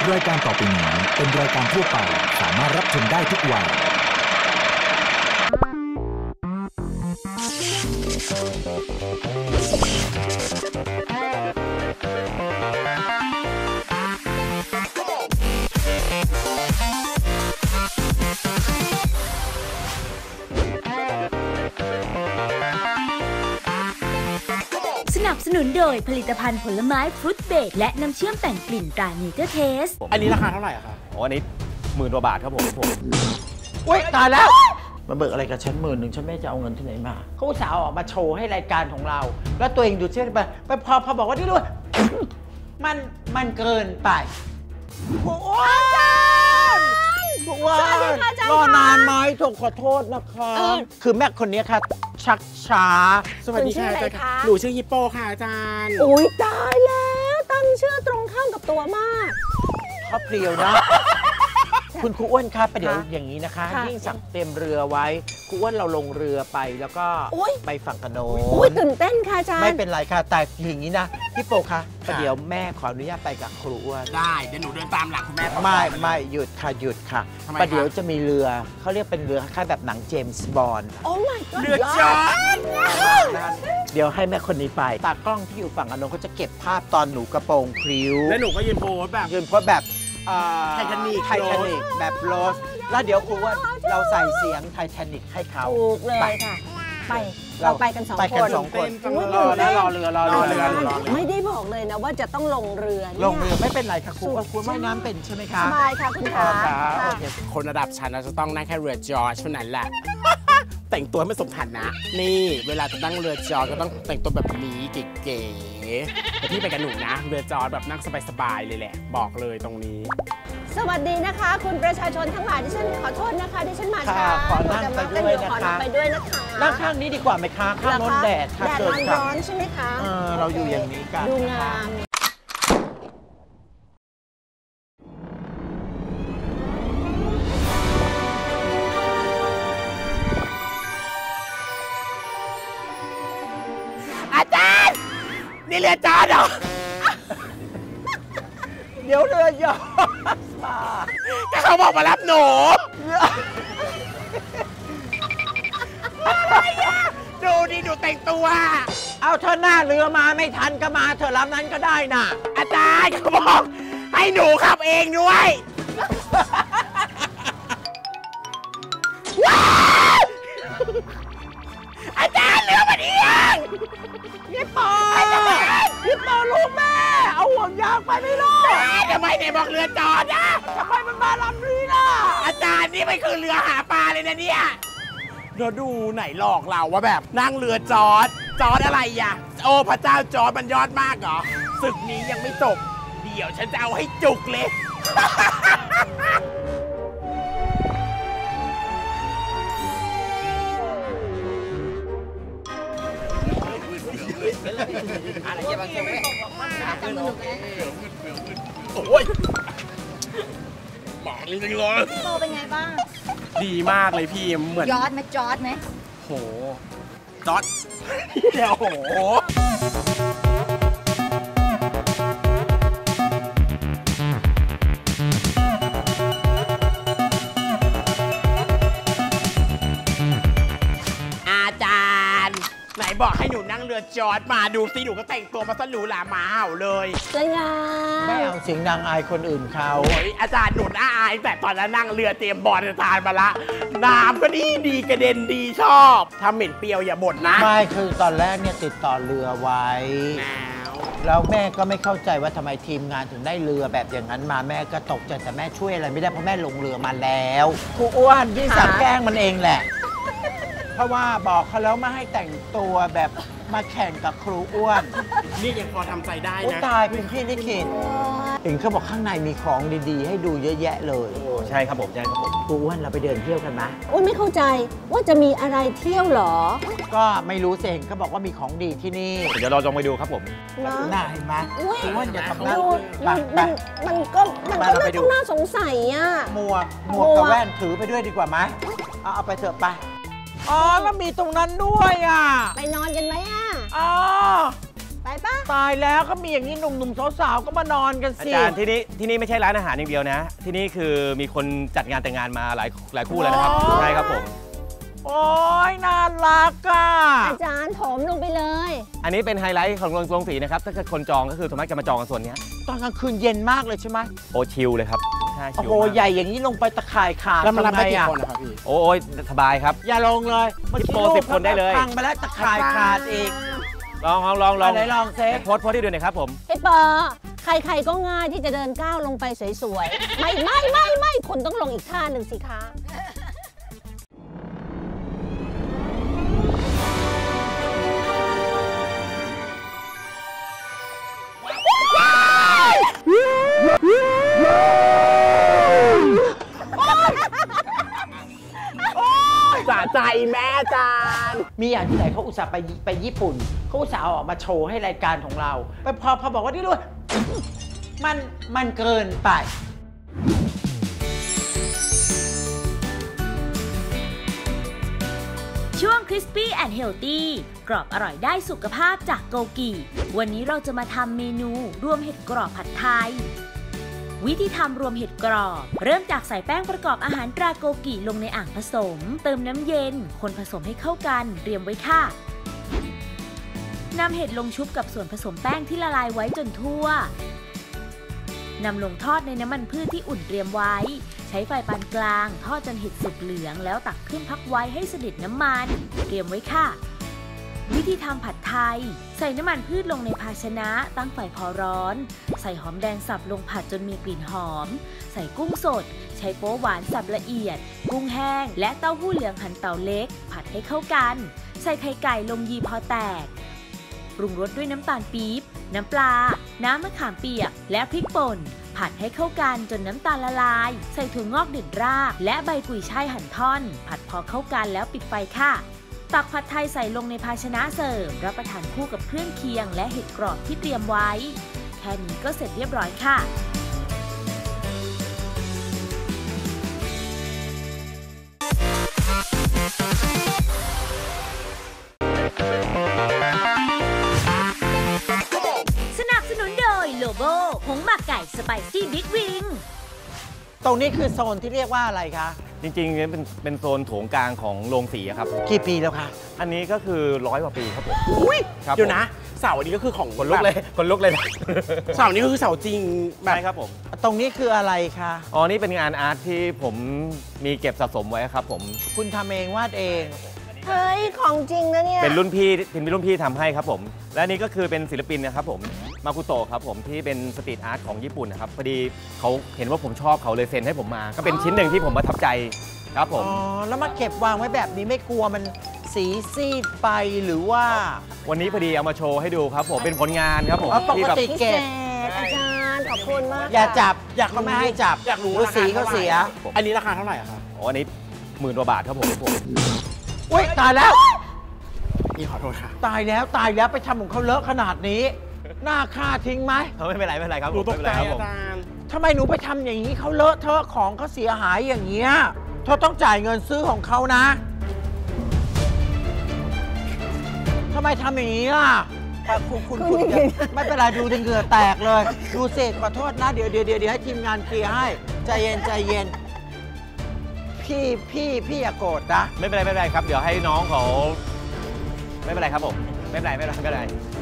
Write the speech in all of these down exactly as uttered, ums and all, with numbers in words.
รายการต่อไปนี้เป็นรายการทั่วไปสามารถรับชมได้ทุกวัยสนับสนุนโดยผลิตภัณฑ์ผลไม้ฟรุตเบรดและน้ำเชื่อมแต่งกลิ่นตราเนเจอร์เทสอันนี้ราคาเท่าไหร่อะครับอ๋ออันนี้หมื่นกว่าบาทครับผมผมอุ้ยตายแล้วมาเบิกอะไรกับฉันหมื่นหนึ่งฉันไม่จะเอาเงินที่ไหนมาเขาอุตส่าห์ออกมาโชว์ให้รายการของเราแล้วตัวเองดูเชื่อไปไปพอพอบอกว่าที่รู้มันมันเกินไปโอ้ยอาจารย์ทุกวันรอนานไหมถูกขอโทษนะคะคือแม่คนนี้ค่ะชักช้าสวัสดีค่ะอาจารย์หนูชื่อฮิปโปค่ะอาจารย์อุ้ยตายแล้วตั้งชื่อตรงข้ามกับตัวมากเขาเพลียวนะคุณครูอ้วนครับประเดี๋ยวอย่างนี้นะคะยิ่งสั่งเต็มเรือไว้ครูอ้วนเราลงเรือไปแล้วก็ไปฝั่งกระโนนอุ้ยตื่นเต้นค่ะอาจารย์ไม่เป็นไรค่ะแต่อย่างนี้นะพี่โปคะประเดี๋ยวแม่ขออนุญาตไปกับครูอ้วนได้เดี๋ยวหนูเดินตามหลังคุณแม่ไม่ไม่หยุดค่ะหยุดค่ะประเดี๋ยวจะมีเรือเขาเรียกเป็นเรือคล้ายแบบหนังเจมส์บอนด์โอ้ my god เรือจอดเดี๋ยวให้แม่คนนี้ไปตากล้องที่อยู่ฝั่งกระโนนเขาจะเก็บภาพตอนหนูกระโปรงพริ้วแล้วหนูก็ยืนโพสแบบยืนโพสแบบไททานิกไททานิกแบบโรสแล้วเดี๋ยวครูว่าเราใส่เสียงไททานิกให้เขาถูกเลยค่ะไปเราไปกันสองคนไปกันสองคนรอแล้วรอเรือรอเรือไม่ได้บอกเลยนะว่าจะต้องลงเรือลงเรือไม่เป็นไรค่ะครูว่าคุณว่ายน้ำเป็นใช่ไหมคะสบายค่ะคุณคะคนระดับฉันเราจะต้องนั่งแค่เรือจอดเท่านั้นแหละแต่งตัวไม่สมฐานะนี่เวลาจะนั่งเรือจอดก็ต้องแต่งตัวแบบนี้เก๋ๆแต่พี่ไปกับหนูนะเรือจอดแบบนั่งสบายๆเลยแหละบอกเลยตรงนี้สวัสดีนะคะคุณประชาชนทั้งหลายที่ฉันขอโทษนะคะที่ฉันมาช้าขอนั่งไปด้วยนะคะไปด้วยนะคะนั่งข้างนี้ดีกว่าไหมคะข้างโน้นแดดค่ะแดดมันร้อนใช่ไหมคะเออเราอยู่อย่างนี้กันดูงามอาจารย์นี่เรือจอดเหรอเดี๋ยวเรือยอดก็เขาบอกมารับหนูดูดิดูแต่งตัวเอาเธอหน้าเรือมาไม่ทันก็มาเธอลำนั้นก็ได้น่ะอาจารย์เขาบอกให้หนูขับเองด้วยอาจารย์เรือมาเอียงพี่ปอพี่ปอลูกแม่เอาห่วงยางไปไม่รอดทำไมเนี่ยบอกเรือจอดนะทำไมมันมาลำนี้ล่ะอาจารย์นี่มันคือเรือหาปลาเลยนะเนี่ยเดี๋ยวดูไหนหลอกเราว่าแบบนั่งเรือจอดจอดอะไรอ่ะโอ้พระเจ้าจอดมันยอดมากเหรอศึกนี้ยังไม่จบเดี๋ยวฉันจะเอาให้จุกเลยอะไรอย่างเงี้ยโอ้ยหมองจริงๆเลยโตเป็นไงบ้างดีมากเลยพี่เหมือนยอดไหมจอดไหมโหจอดเดี๋ยวโหอาจารย์ไหนบอกให้หนูนั่งเรือจอดมาดูสิหนูก็แต่งตัวมาสลูหลาหมาเห่าเลยสวยงามไม่เอาเสียงดังอายคนอื่นเขาโอ้ยอาจารย์หนูน่าอายแต่ตอนนั้นนั่งเรือเตรียมบอลอาจารย์มาละน้ำก็ดีดีกระเด็นดีชอบทำเหม็นเปรี้ยวอย่าบ่นนะไม่คือตอนแรกเนี่ยติดต่อเรือไว้แล้วแม่ก็ไม่เข้าใจว่าทำไมทีมงานถึงได้เรือแบบอย่างนั้นมาแม่ก็ตกใจแต่แม่ช่วยอะไรไม่ได้เพราะแม่ลงเรือมาแล้วครูอ้วนที่สั่งแกล้งมันเองแหละเพราะว่าบอกเขาแล้วไม่ให้แต่งตัวแบบมาแข่งกับครูอ้วนนี่ยังพอทำใจได้นะตายเป็นพี่ลิขิตเห็นเขาบอกข้างในมีของดีๆให้ดูเยอะแยะเลยโอ้ใช่ครับผมใช่ครับผมครูอ้วนเราไปเดินเที่ยวกันไหมอ้วนไม่เข้าใจว่าจะมีอะไรเที่ยวหรอก็ไม่รู้สิเห็นเขาบอกว่ามีของดีที่นี่เดี๋ยวเราลองไปดูครับผมน่าเห็นไหมครูอ้วนอย่าทำหน้ามันมันก็มันก็ต้องน่าสงสัยอ่ะหมวกหมวกกับแว่นถือไปด้วยดีกว่าไหมเอาเอาไปเถอะไปอ๋อแล้วมีตรงนั้นด้วยอ่ะไปนอนกันไหมอ่ะอ๋อไปไปปะตายแล้วก็มีอย่างนี้หนุ่มๆสาวๆก็มานอนกันสิอาจารย์ที่นี่ที่นี่ไม่ใช่ร้านอาหารอย่างเดียวนะที่นี่คือมีคนจัดงานแต่งงานมาหลายหลายคู่แล้วนะครับใช่ครับผมโอ้ยน่ารักอ่ะอาจารย์ถมลงไปเลยอันนี้เป็นไฮไลท์ของโรงสีนะครับถ้าเกิดคนจองก็คือสามารถจะมาจองกันส่วนนี้ตอนกลางคืนเย็นมากเลยใช่ไหมโอ้ชิลเลยครับโอ้โหใหญ่อย่างนี้ลงไปตะข่ายขาดแล้วมันรับได้กี่คนนะครับพี่โอ้ยสบายครับอย่าลงเลยเมื่อกี้โปรสิบคนได้เลยพังไปแล้วตะข่ายขาดอีกลองลองลองลองไหนลองเซฟโพสโพสที่ดูหน่อยครับผมไอ้ปอใครๆก็ง่ายที่จะเดินก้าวลงไปสวยๆไม่ไม่ไม่ไม่คุณต้องลงอีกท่าหนึ่งสิคะสะใจแม่จานมีอย่างที่ไหนเขาอุตส่าห์ไปไปญี่ปุ่นเขาอุตส่าห์ออกมาโชว์ให้รายการของเราไปพอพอบอกว่านี่ด้วยมันมันเกินไปช่วง Crispy and Healthy กรอบอร่อยได้สุขภาพจากโกกิวันนี้เราจะมาทำเมนูรวมเห็ดกรอบผัดไทยวิธีทำรวมเห็ดกรอบเริ่มจากใส่แป้งประกอบอาหารตราโกกิลงในอ่างผสมเติมน้ำเย็นคนผสมให้เข้ากันเตรียมไว้ค่ะนำเห็ดลงชุบกับส่วนผสมแป้งที่ละลายไว้จนทั่วนำลงทอดในน้ำมันพืชที่อุ่นเตรียมไว้ใช้ไฟปานกลางทอดจนเห็ดสุกเหลืองแล้วตักขึ้นพักไว้ให้เสด็จน้ำมันเตรียมไว้ค่ะวิธีทำผัดไทยใส่น้ำมันพืชลงในภาชนะตั้งไฟพอร้อนใส่หอมแดงสับลงผัดจนมีกลิ่นหอมใส่กุ้งสดใช้โป๊หวานสับละเอียดกุ้งแห้งและเต้าหู้เหลืองหั่นเต๋าเล็กผัดให้เข้ากันใส่ไข่ไก่ลงยีพอแตกปรุงรสด้วยน้ำตาลปี๊บน้ำปลาน้ำมะขามเปียกและพริกป่นผัดให้เข้ากันจนน้ำตาลละลายใส่ถั่วงอกเด็ดรากและใบกุยช่ายหั่นท่อนผัดพอเข้ากันแล้วปิดไฟค่ะตักผัดไทยใส่ลงในภาชนะเสิร์ฟรับประทานคู่กับเครื่องเคียงและเห็ดกรอบที่เตรียมไว้แค่นี้ก็เสร็จเรียบร้อยค่ะสนับสนุนโดยโลโบผงหมักไก่สไปซี่บิ๊กวิงตรงนี้คือโซนที่เรียกว่าอะไรคะจริงๆเป็นเป็นโซนโถงกลางของโรงสีครับกี่ปีแล้วคะอันนี้ก็คือร้อยกว่าปีครับผมอุ้ยเดี๋ยวนะเสาอันนี้ก็คือของคนลุกเลยคนลุกเลยเสานี้ก็คือเสาจริงใช่ครับผมตรงนี้คืออะไรคะอ๋อนี่เป็นงานอาร์ตที่ผมมีเก็บสะสมไว้ครับผมคุณทำเองวาดเองเฮ้ยของจริงนะเนี่ยเป็นรุ่นพี่เป็นรุ่นพี่ทำให้ครับผมและนี่ก็คือเป็นศิลปินนะครับผมมาคุโตะครับผมที่เป็นสตรีทอาร์ตของญี่ปุ่นนะครับพอดีเขาเห็นว่าผมชอบเขาเลยเซ็นให้ผมมาก็เป็นชิ้นหนึ่งที่ผมประทับใจครับผมอ๋อแล้วมาเก็บวางไว้แบบนี้ไม่กลัวมันสีซีดไปหรือว่าวันนี้พอดีเอามาโชว์ให้ดูครับผมเป็นผลงานครับผมปกติเก็บอาจารย์ขอบคุณมากอย่าจับอยากเขาไม่ให้จับอยากรู้สีเขาเสียอันนี้ราคาเท่าไหร่ครับอ๋ออันนี้หมื่นกว่าบาทครับผมผมอุ้ยตายแล้วนี่ขอโทษค่ะตายแล้วตายแล้วไปทำของเขาเลอะขนาดนี้หน้าค่าทิ้งไหมไม่เป็นไรไม่เป็นไรครับผมไม่เป็นไรครับผมทำไมหนูไปทำอย่างนี้เขาเลอะเทอะของเขาเสียหายอย่างเงี้ยเธอต้องจ่ายเงินซื้อของเขานะทำไมทำอย่างนี้ล่ะคุณคุณคุณไม่เป็นไรดูจนเหงื่อแตกเลยดูเสกขอโทษนะเดี๋ยวเดี๋ยวเดี๋ยวให้ทีมงานเคลียร์ให้ใจเย็นใจเย็นพี่พี่พี่อย่าโกรธนะไม่เป็นไรไม่เป็นไรครับเดี๋ยวให้น้องเขาไม่เป็นไรครับผมไม่เป็นไรไม่เป็นไรไม่เป็นไร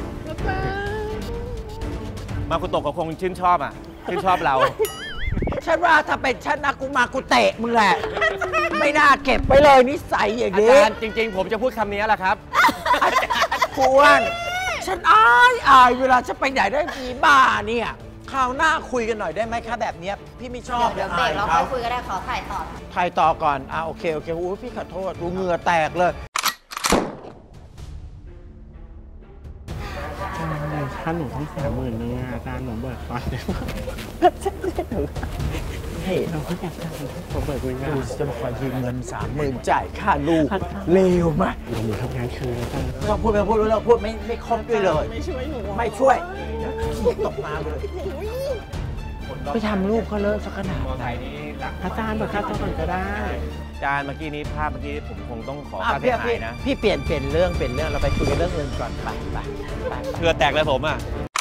มาคุโตะก็คงชื่นชอบอ่ะชื่นชอบเราฉันว่าถ้าเป็นฉันนะกูมากูเตะมึงแหละไม่น่าเก็บไปเลยนิสัยอย่างนี้อาจารย์จริงๆผมจะพูดคำนี้แหละครับควรฉันอายอายเวลาจะไปไหนได้มีบ้าเนี่ยคราวหน้าคุยกันหน่อยได้ไหมคะแบบนี้พี่ไม่ชอบเดี๋ยวเบรกเราค่อยคุยก็ได้ขอถ่ายต่อถ่ายต่อก่อนอ่ะโอเคโอเคอู้พี่ขอโทษดูเหงื่อแตกเลยถ้าหนูต้องสามหมื่นนึงอาจารย์หนูเบิกก่อนได้ไหมเฮ้ยเราก็อยากจะผมเบิกเงินดูจะมาขอยืมเงินสามหมื่นจ่ายค่าลูกเลวไหมหนูทำงานคืนอาจารย์เราพูดไปพูดเราพูดไม่ไม่ครบด้วยเลยไม่ช่วยหนูไม่ช่วยตกมาเลยไปทำรูปเขาเลอะสักขนาดมอไซค์นี้รักอาจารย์เปิดค่าตัวก่อนก็ได้อาจารย์เมื่อกี้นี้ภาพเมื่อกี้ผมคงต้องขออ่ะค่าเสีพี่ยหาพี่ยนะพี่เปลี่ยนเปลี่ยนเรื่องเปลี่ยนเรื่องเราไปคุยกันเรื่องอื่นก่อนไปไปไปเพื่อแตกเลยผมอ่ะ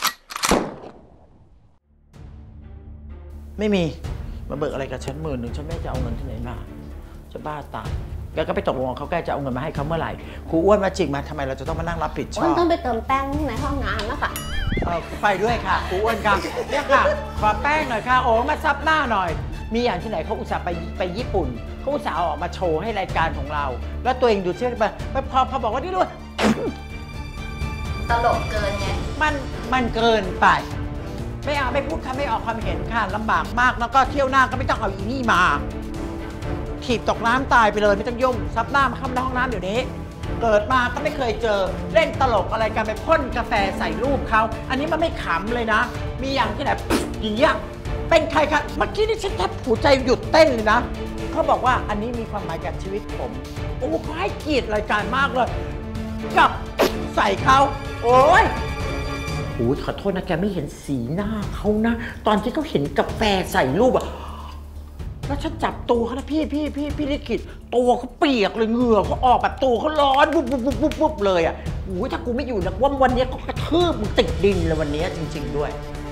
ไม่มีมาเบิกอะไรกับฉันหมื่นหนึ่งฉันไม่จะเอาเงินที่ไหนมาจะบ้าตายแกก็ไปตกลงกับเขาแกจะเอาเงินมาให้เขาเมื่อไหร่ครูอ้วนมาจริงมาทำไมเราจะต้องมานั่งรับผิดชอ้วนอบต้องไปเติมแป้งในห้องน้ำแล้วค่ะเออไปด้วยค่ะครูอ้วนครับเนี่ยค่ะขอแป้งหน่อยค่ะโอ้มาซับหน้าหน่อย มีอย่างที่ไหนเขาอุตส่าห์ไปไปญี่ปุ่นเขาอุตส่าห์เอาออกมาโชว์ให้รายการของเรา แล้วตัวเองดูเชื่อไปไปพอพอบอกว่านี่ด้วยตลกเกินไงมันมันเกินไป ไม่เอาไม่พูดค่ะไม่ออกความเห็นค่ะลำบากมากแล้วก็เที่ยวหน้าก็ไม่ต้องเอาอีนี่มาถีบตกน้ำตายไปเลยไม่ต้องยุ่งซับหน้ามาเข้าในห้องน้ำเดี๋ยวนี้ เกิดมาก็ไม่เคยเจอเล่นตลกอะไรกันไปพ่นกาแฟใส่รูปเขาอันนี้มันไม่ขำเลยนะ มีอย่างที่ไหนอย่างเงี้ยเป็นใครคะเมื่อกี้นี่ฉันแทบหัวใจหยุดเต้นเลยนะเขาบอกว่าอันนี้มีความหมายกับชีวิตผมโอ้เขาให้เกียรติรายการมากเลยกับใส่เขาโอ้ยโอ้ยขอโทษนะแกไม่เห็นสีหน้าเขานะ ตอนที่เขาเห็นกาแฟใส่รูปอะแล้วฉันจับตัวเขานะพี่พี่พี่พี่ลิขิตตัวเขาเปียกเลยเหงื่อเขาออกแบบตัวเขาร้อนวุบวุบวุบวุบวุบเลยอะโอ้ยถ้ากูไม่อยู่นะว่าวันนี้เขากระทืบมึงติดดินเลยวันนี้จริงๆด้วย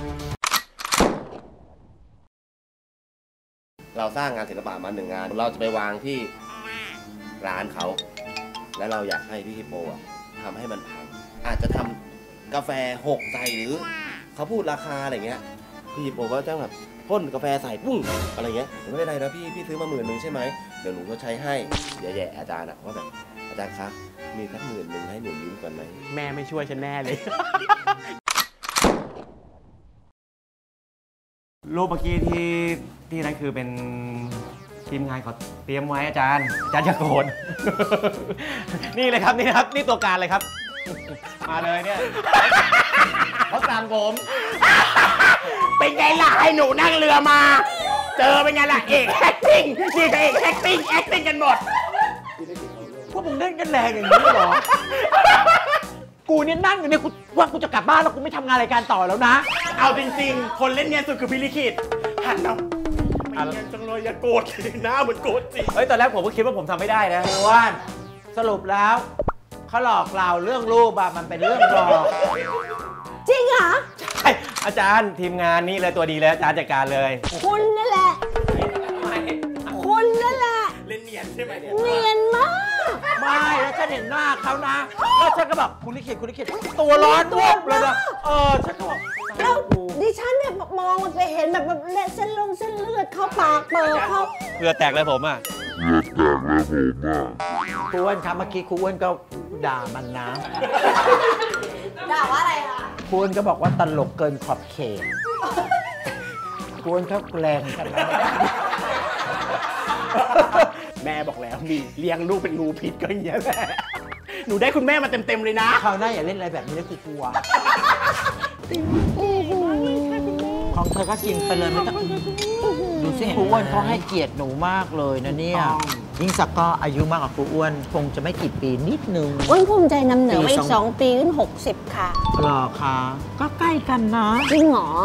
เราสร้างงานศิลปะมาหนึ่งงาน เราจะไปวางที่ร้านเขา แล้วเราอยากให้พี่ฮิปโปอะทำให้มันพังอาจจะทำกาแฟหกใส่หรือเขาพูดราคาอะไรเงี้ยพี่ฮิปโปก็จะแบบพ่นกาแฟใส่ปุ้งอะไรเงี้ยไม่เป็นไรนะพี่พี่ซื้อมาหมื่นหนึ่งใช่ไหมเดี๋ยวหนูก็ใช้ให้แย่ๆอาจารย์อะว่าแบบอาจารย์คะมีสักหมื่นหนึ่งให้หนูยืมก่อนไหมแม่ไม่ช่วยฉันแน่เลยรูปเมื่อกี้ที่ที่นั่นคือเป็นทีมงานเขาเตรียมไว้อาจารย์อาจารย์อย่าโกรธ นี่เลยครับนี่นะครับนี่ตัวการเลยครับ มาเลยเนี่ยเขาสั่งผมเป็นไงล่ะให้หนูนั่งเรือมา เจอเป็นไงล่ะเอกแอคติ้งนี่ก็เอกแอคติ้งแอคติ้งกันหมดพวกมึงเล่นกันแรงอย่างนี้เหรอ กูเนี่ยนั่งอยู่เนี่ยกูว่ากูจะกลับบ้านแล้วกูไม่ทำงานรายการต่อแล้วนะเอาจริงๆ คนเล่นเนียนสุดคือพี่ลิขิตหันมาไม่เนียนจังเลยอย่าโกรธหน้าเหมือนโกรธจริงเฮ้ยตอนแรกผมก็คิดว่าผมทำไม่ได้นะอ้วนสรุปแล้วเขาหลอกเราเรื่องรูปอะมันเป็นเรื่องหลอกจริงเหรอใช่อาจารย์ทีมงานนี่เลยตัวดีเลยอาจารย์จัดการเลยคุณนั่นแหละ คุณนั่นแหละเล่นเนียนใช่ไหมเนี่ยเนียนมากไม่แล้วฉันเห็นหน้าเขานะแล้วฉันก็แบบคุณลิขิตคุณลิขิตตัวร้อนวุบเลยนะเออฉันก็บอกแล้วดิฉันเนี่ยมองมันไปเห็นแบบแบบเส้นลงเส้นเลือดเข้าปากเปิดเขาเพื่อแตกเลยผมอ่ะครูอ้วนครับเมื่อกี้ครูอ้วนก็ด่ามันนะด่าว่าอะไรคะครูอ้วนก็บอกว่าตลกเกินขอบเขตครูอ้วนเขาแรงกันแล้วแม่บอกแล้วมีเลี้ยงลูกเป็นงูพิษก็อย่างเงี้ยแหละหนูได้คุณแม่มาเต็มๆเลยนะคราวหน้าอย่าเล่นอะไรแบบนี้นะกูกลัวของเธอก็กินไปเลยไม่ต้องดูสิครูอ้วนเขาให้เกียรติหนูมากเลยนะเนี่ยยิ่งสักก็อายุมากกว่าครูอ้วนคงจะไม่กี่ปีนิดนึงอ้วนภูมิใจนำเหนือปีไว้สองสองปีขึ้นหกสิบค่ะหรอคะก็ใกล้กันนะจริงเหรอ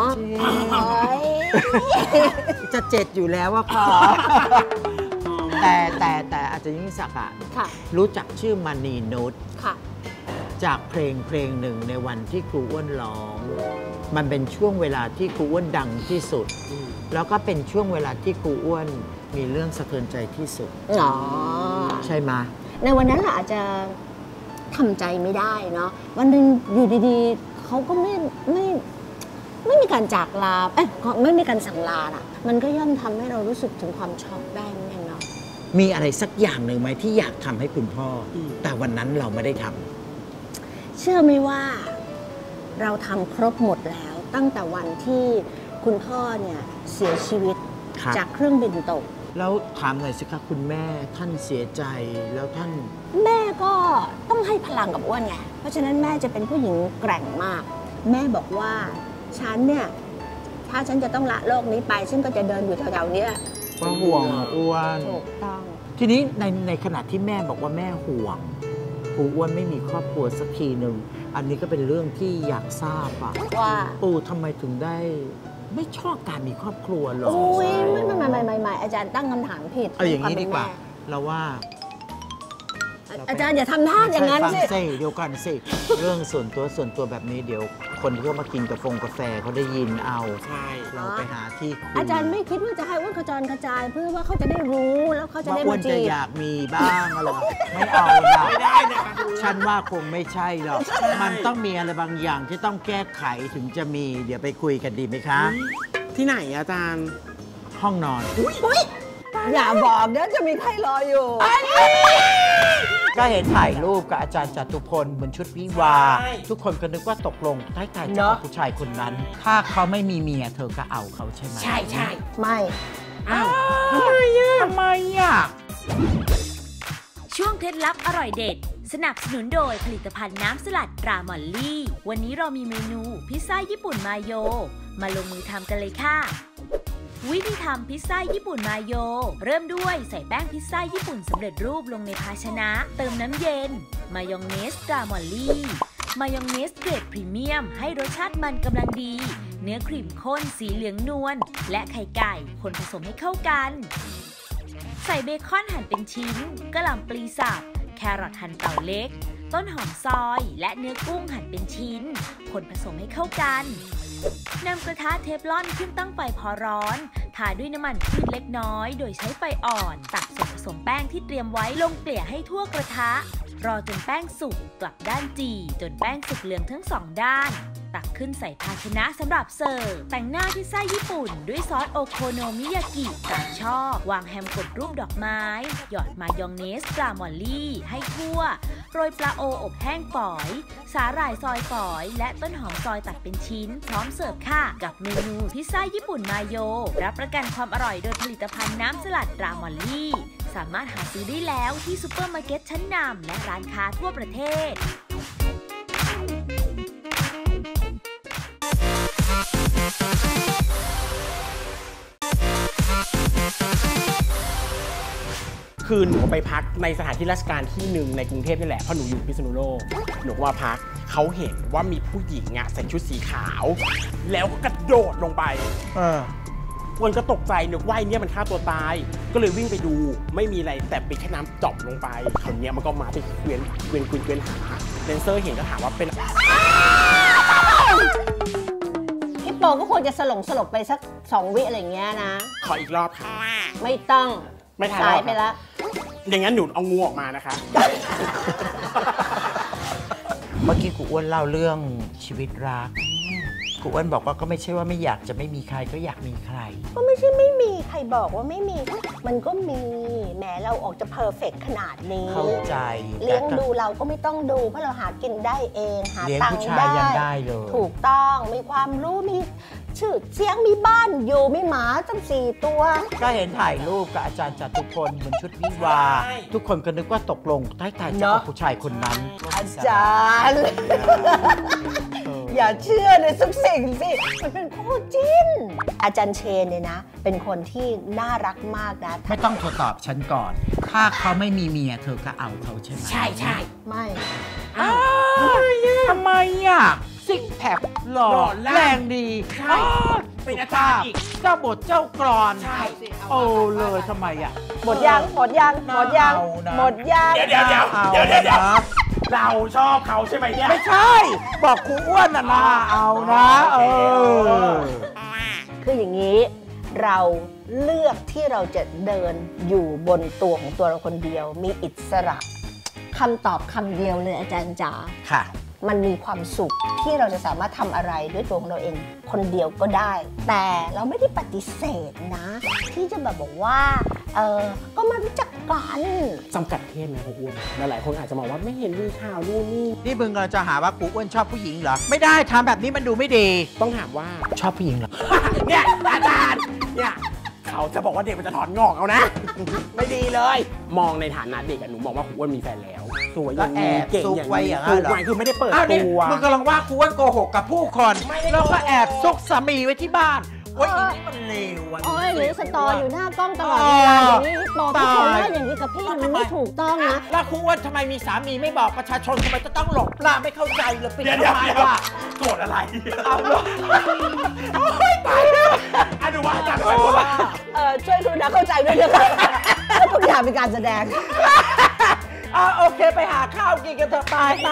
จะเจ็ดอยู่แล้วอะค่ะ แต่แต่แต่อาจจะยิ่งสักอะค่ะรู้จักชื่อมณีนุชค่ะจากเพลงเพลงหนึ่งในวันที่ครูอ้วนร้อง มันเป็นช่วงเวลาที่ครูอ้วนดังที่สุด แล้วก็เป็นช่วงเวลาที่ครูอ้วนมีเรื่องสะเทือนใจที่สุดอ๋อใช่ไหมในวันนั้นเราอาจจะทำใจไม่ได้เนาะ วันหนึ่งอยู่ดีๆ เขาก็ไม่ไม่ไม่มีการจากลา เอ๊ะไม่มีการสั่งลาอ่ะ มันก็ย่อมทำให้เรารู้สึกถึงความช็อกได้เหมือนกันเนาะมีอะไรสักอย่างหนึ่งไหมที่อยากทำให้คุณพ่ออแต่วันนั้นเราไม่ได้ทำเชื่อไหมว่าเราทำครบหมดแล้ว ตั้งแต่วันที่คุณพ่อเนี่ยเสียชีวิตครับจากเครื่องบินตกแล้วถามหน่อยสิคะคุณแม่ท่านเสียใจแล้วท่านแม่ก็ต้องให้พลังกับอ้วนไง เพราะฉะนั้นแม่จะเป็นผู้หญิงแกร่งมาก แม่บอกว่าฉันเนี่ยถ้าฉันจะต้องละโลกนี้ไปฉันก็จะเดินอยู่แถวๆนี้ก็ห่วงอ้วนถูกต้องทีนี้ในในขณะที่แม่บอกว่าแม่ห่วงครูอ้วนไม่มีครอบครัวสักทีหนึ่งอันนี้ก็เป็นเรื่องที่อยากทราบอะว่าปู่ทำไมถึงได้ไม่ชอบการมีครอบครัวหรอโอ้ยไม่ไม่ไม่ไม่ไม่อาจารย์ตั้งคำถามผิดเอาอย่างนี้ดีกว่าเราว่าอาจารย์อย่าทำท่าอย่างนั้นฟังสิสิเดี๋ยวก่อนสิ เรื่องส่วนตัวส่วนตัวแบบนี้เดี๋ยวคนที่เขามากินกาแฟกาแฟเขาได้ยินเอาใช่เราไปหาที่คุยอาจารย์ไม่คิดว่าจะให้อ้วนกระจรกระจายเพื่อว่าเขาจะได้รู้แล้วเขาจะว่าได้อ้วมานจะจีบอยากมีบ้างอะไรไม่เอาละไม่ได้นะฉันว่าคงไม่ใช่หรอกมันต้องมีอะไรบางอย่างที่ต้องแก้ไขถึงจะมีเดี๋ยวไปคุยกันดีไหมคะที่ไหนอาจารย์ห้องนอนอย่าบอกเดี๋ยวจะมีใครรออยู่ก็เห็นถ่ายรูปกับอาจารย์จตุพลบนชุดวิวาทุกคนก็นึกว่าตกลงท้ายๆจะเอาผู้ชายคนนั้น ถ้าเขาไม่มีเมียเธอก็เอาเขาใช่ไหมใช่ใช่ไม่อ้าวทำไมอ่ะทำไมอ่ะช่วงเคล็ดลับอร่อยเด็ด สนับสนุนโดยผลิตภัณฑ์น้ำสลัดตรามอลลี่ วันนี้เรามีเมนูพิซซ่าญี่ปุ่นมาโยมาลงมือทำกันเลยค่ะวิธีทำพิซซ่าญี่ปุ่นมาโยเริ่มด้วยใส่แป้งพิซซ่าญี่ปุ่นสำเร็จรูปลงในภาชนะเติมน้ำเย็นมายองเนสตรามอลลี่มายองเนสเกรดพรีเมียมให้รสชาติมันกำลังดีเนื้อครีมข้นสีเหลืองนวลและไข่ไก่คนผสมให้เข้ากันใส่เบคอนหั่นเป็นชิ้นกะหล่ำปลีสับแครอทหั่นเต่าเล็กต้นหอมซอยและเนื้อกุ้งหั่นเป็นชิ้นคนผสมให้เข้ากันนำกระทะเทฟลอนขึ้นตั้งไฟพอร้อนทาด้วยน้ำมันพืชเล็กน้อยโดยใช้ไฟอ่อนตักส่วนผสมแป้งที่เตรียมไว้ลงเกลี่ยให้ทั่วกระทะรอจนแป้งสุกกลับด้านจีจนแป้งสุกเหลืองทั้งสองด้านตักขึ้นใส่ภาชนะสำหรับเสิร์ฟแต่งหน้าพิซซ่าญี่ปุ่นด้วยซอสโอโคโนมิยากิตามชอบวางแฮมกดรูปดอกไม้หยอดมายองเนสปลาหมอลลี่ให้ทั่วโรยปลาโออบแห้งฝอยสาหร่ายซอยฝอยและต้นหอมซอยตัดเป็นชิ้นพร้อมเสิร์ฟค่ะกับเมนูพิซซ่าญี่ปุ่นมาโยรับประกันความอร่อยโดยผลิตภัณฑ์น้ำสลัดตรามอลลี่สามารถหาซื้อได้แล้วที่ซุปเปอร์มาร์เก็ตชั้นนำและร้านค้าทั่วประเทศคือหนูไปพักในสถานที่ราชการที่หนึ่งในกรุงเทพนี่แหละเพราะหนูอยู่พิษณุโลกหนูก็มาพักเขาเห็นว่ามีผู้หญิงอ่ะใส่ชุดสีขาวแล้วก็กระโดดลงไปเออคนก็ตกใจนึกว่าไอ้เนี่ยมันฆ่าตัวตายก็เลยวิ่งไปดูไม่มีอะไรแต่เป็นแค่น้ำจ่อมลงไปคนเนี้ยมันก็มาไปเกวียนเกวียนเกวียนเกวียนหาแดนเซอร์เห็นก็ถามว่าเป็นพี่โปก็ควรจะสลงสลบไปสักสองวิอะไรอย่างเงี้ยนะขออีกรอบค่ะไม่ต้องไม่ทันสายไปแล้วอย่างนั้นหนูเอางูออกมานะคะเมื่อกี้ครูอ้วนเล่าเรื่องชีวิตรักครูอ้วนบอกว่าก็ไม่ใช่ว่าไม่อยากจะไม่มีใครก็อยากมีใครก็ไม่ใช่ไม่มีใครบอกว่าไม่มีมันก็มีแม้เราออกจะเพอร์เฟกต์ขนาดนี้เข้าใจเลี้ยงดูเราก็ไม่ต้องดูเพราะเราหากินได้เองหาตังค์ได้ยังได้เลยถูกต้องมีความรู้มีชื่อเสียงมีบ้านอยู่มีหมาตั้งสี่ตัวก็เห็นถ่ายรูปกับอาจารย์จตุพลบนชุดวิวาทุกคนก็นึกว่าตกลงท้ายๆจะเอาผู้ชายคนนั้นอาจารย์อย่าเชื่อในทุกสิ่งสิมันเป็นคู่จิ้นอาจารย์เชนเนี่ยนะเป็นคนที่น่ารักมากนะไม่ต้องโทรตอบฉันก่อนถ้าเขาไม่มีเมียเธอก็เอาเขาใช่ไหมใช่ใช่ไม่ทำไมอ่ะซิกแพคหล่อแรงดีเป็นอาจารย์เจ้าบทเจ้ากรอนใช่โอ้เลยทำไมอ่ะหมดยังหมดยังหมดยังหมดยังเดี๋ยวเดี๋ยวเดี๋ยวเดี๋ยวเดี๋ยวเราชอบเขาใช่ไหมเนี่ยไม่ใช่บอกครูอ้วนน่ะนะเอานะเออคืออย่างนี้เราเลือกที่เราจะเดินอยู่บนตัวของตัวเราคนเดียวมีอิสระคำตอบคำเดียวเลยอาจารย์จ๋าค่ะมันมีความสุขที่เราจะสามารถทำอะไรด้วยตัวของเราเองคนเดียวก็ได้แต่เราไม่ได้ปฏิเสธนะที่จะแบบบอกว่าเออก็มารู้จักกันจำกัดเพศไหมครูอ้วนหลายคนอาจจะมองว่าไม่เห็นมีข่าวนู่นนี่นี่มึงจะหาว่าครูอ้วนชอบผู้หญิงเหรอไม่ได้ทำแบบนี้มันดูไม่ดีต้องถามว่าชอบผู้หญิงเหรอเนี่ยอาจารย์เนี่ยเขาจะบอกว่าเด็กมันจะถอนงอกเอานะไม่ดีเลยมองในฐานะเด็กหนูมองว่าครูอ้วนมีแฟนแล้วสวยอย่างนี้เก่งอย่างนี้ถูกไหมคือไม่ได้เปิดตัวมึงกำลังว่าครูอ้วนโกหกกับผู้คนแล้วก็แอบซุกสามีไว้ที่บ้านโอ้ยอย่างนี้มันเลวอ่ะโอ้ยหรือสตออยู่หน้ากล้องตลอดเวลาอย่างนี้โปรพี่ชมว่าอย่างนี้กับพี่มันไม่ถูกต้องนะแล้วครูอ้วนทำไมมีสามีไม่บอกประชาชนทำไมจะต้องหลบล่าไม่เข้าใจเลยเป็นทำไมวะโกรธอะไรเอาเลยตายแล้วด้วยนะคะแล้วทุกอย่างเป็นการแสดงอ่ะโอเคไปหาข้าวกินกันเถอะไปไป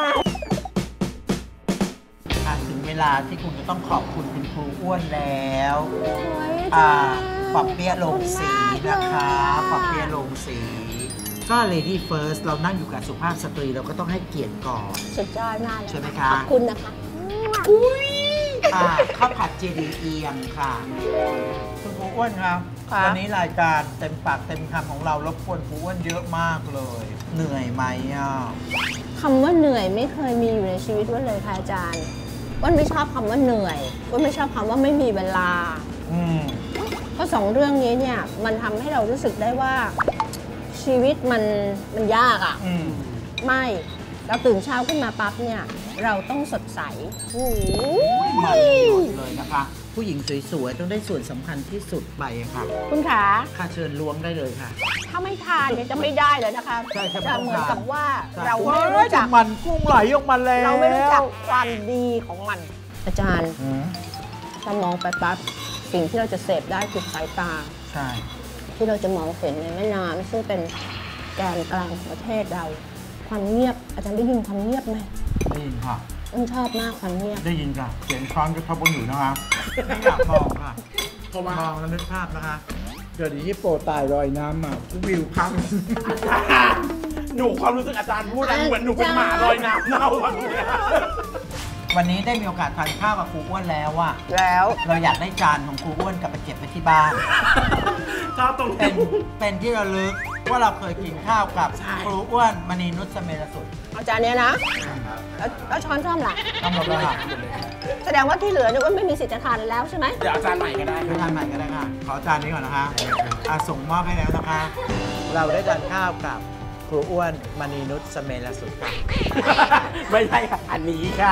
ถึงเวลาที่คุณจะต้องขอบคุณคุณครูอ้วนแล้วอ่าปอบเปี๊ยะลงสีนะคะปอบเปี๊ยะลงสีก็ Lady First เรานั่งอยู่กับสุภาพสตรีเราก็ต้องให้เกียรติก่อนสุดยอดมากเลยใช่ไหมคะขอบคุณนะคะอ่าข้าวผัดเจดีเอียงค่ะคุณครูอ้วนครับครับวันนี้รายการเต็มปากเต็มคำของเรารบกวนครูอ้วนเยอะมากเลย เหนื่อยไหมอ่ะคำว่าเหนื่อยไม่เคยมีอยู่ในชีวิตว่าเลยค่ะอาจารย์ว่าไม่ชอบคำว่าเหนื่อยว่าไม่ชอบคำว่าไม่มีเวลาอืมเพราะสองเรื่องนี้เนี่ยมันทำให้เรารู้สึกได้ว่าชีวิตมันมันยากอะ่ะอืมไม่เราตื่นเช้าขึ้นมาปั๊บเนี่ยเราต้องสดใสโอ้โหมันหมดเลยนะคะ ผู้หญิงสวยๆต้องได้ส่วนสำคัญที่สุดไปอะค่ะคุณขาค่ะเชิญล้วงได้เลยค่ะถ้าไม่ทานเนี่ยจะไม่ได้เลยนะคะใช่ครับจะเหมือนกับว่าใช่เราไม่รู้จักมันกุ้งไหลออกมาแล้วเราไม่รู้จักความดีของมัน อาจารย์อืมเรามองไปปั๊บสิ่งที่เราจะเสพได้คือสายตาใช่ที่เราจะมองเห็นในแม่น้ำซึ่งเป็นแกนกลางของประเทศเรา ความเงียบอาจารย์ได้ยินความเงียบไหมได้ยินค่ะอ้นชอบมากความเงียบได้ยินค่ะเสียงช้อนกระทบบนอยู่นะคะไม่อยากมองค่ะมองแล้วนึกภาพนะคะเกิดที่โปรตายลอยน้ำมาวิวพังหนูความรู้สึกอาจารย์พูดนะเหมือนหนูเป็นหมาลอยน้ำเน่าอะเนี่ยวันนี้ได้มีโอกาสทานข้าวกับครูอ้วนแล้วอะแล้วเราอยากได้จานของครูอ้วนกลับไปเก็บไว้ที่บ้านชอบตรงเป็นเป็นที่ระลึกว่าเราเคยกินข้าวกับครูอ้วนมณีนุชเสเมรสุดอาจารย์เนี้ยนะแล้วแล้วช้อนซ่อมล่ะต้องหมดเลยค่ะแสดงว่าที่เหลือเนี่ยอ้นไม่มีสิทธิ์จะทานแล้วใช่ไหมเดี๋ยวอาจารย์ใหม่ก็ได้ไปทานใหม่ก็ได้ค่ะ ขอจานนี้ก่อนนะคะอ่ะส่งมอบให้แล้วนะคะ เราได้ทานข้าวกับครูอ้วนมณีนุชเสเมรสุดค่ะไม่ใช่ค่ะอันนี้ค่ะ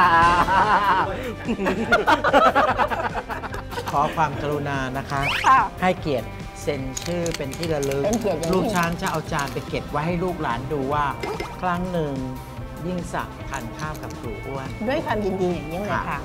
ขอความกรุณานะคะค่ะให้เกียรติเซ็นชื่อเป็นที่ระลึกเป็นเกียรติอย่างยิ่งลูกช้างจะเอาจานไปเก็บไว้ให้ลูกหลานดูว่า ครั้งหนึ่งยิ่งศักดิ์ทานข้าวกับครูอ้วนด้วยความยินดีอย่างยิ่งเลยค่ะ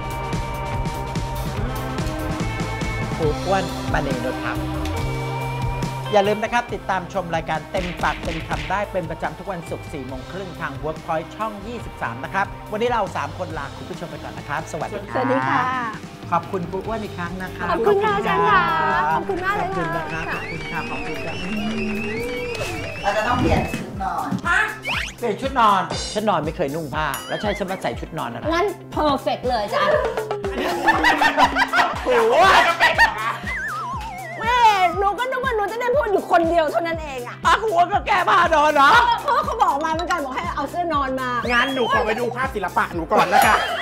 ครูอ้วนมณีนุชครับอย่าลืมนะครับติดตามชมรายการเต็มปากเต็มคำได้เป็นประจำทุกวันศุกร์สี่โมงครึ่งทาง Workpoint ช่อง ยี่สิบสาม นะครับ วันนี้เรา สาม คนลาคุณผู้ชมไปก่อนนะครับ สวัสดีครับสวัสดีค่ะขอบคุณครูอ้วนอีกครั้งนะคะขอบคุณค่ะอาจารย์ค่ะขอบคุณมากเลยขอบคุณนะคค่ะรับขอบคุณค่ะขอบคุณค่ะเราจะต้องเปลี่ยนชุดนอนเปลี่ยนชุดนอน ฉันนอนไม่เคยนุ่งผ้า แล้วใช่ฉันมาใส่ชุดนอนอะไรงั้นเพอร์เฟกเลยอาจารย์ครูอ้วนแม่หนูก็นึกว่าหนูจะได้พูดอยู่คนเดียวเท่านั้นเองอะอ่ะครูอ้วนก็แก้ผ้านอนเหรอเพราะว่าเขาบอกมาเหมือนกันบอกให้เอาเสื้อนอนมางั้นหนูขอไปดูภาพศิลปะหนูก่อนนะคะ